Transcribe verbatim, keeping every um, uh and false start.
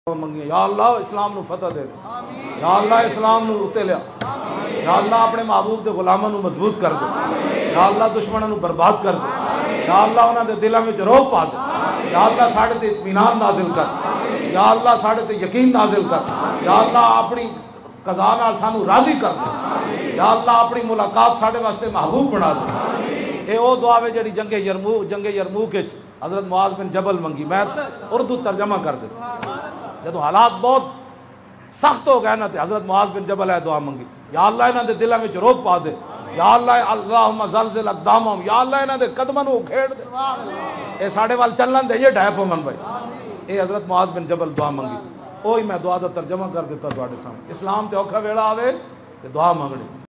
मंगी या अल्लाह इस्लाम नू फतह दे, या अल्लाह इस्लाम नू उत्ते लिया, या अल्लाह अपने महबूब के गुलामां नू मजबूत कर दे, या अल्लाह दुश्मनों नू बर्बाद कर दे, या अल्लाह उन्हां दे दिलां विच रोह पा दे, या अल्लाह साडे ते इत्मीनान नाजिल कर, या अल्लाह साडे ते यकीन नाजिल कर, या अल्लाह अपनी कज़ा नाल सानू राजी कर दे, या अल्लाह अपनी मुलाकात साडे वास्ते महबूब बना दे। ये वो दुआ है जी जंगे यरमूक जंगे यरमूक हजरत मुआज बिन जबल मंगी, मैं उर्दू तर्जमा कर दे। जब हालात बहुत सख्त हो गए ना तो हजरत मुआज बिन जबल है दुआ मंगी, या अल्लाह इन्हां दे दिलां विच रोह पा दे, या अल्लाह अल्लाहुम्मा ज़लज़िल अक़दामहुम, या अल्लाह इन्हां दे कदमां नू उखेड़ दे। ये साडे वाल चलन दे ये ढाई पवन भाई, ये हजरत मुआज बिन जबल दुआ मंगी, ओही मैं दुआ दा तर्जमा कर दिता तुहाडे सामने। इस्लाम ते औखा वेला आवे ते दुआ मंगनी।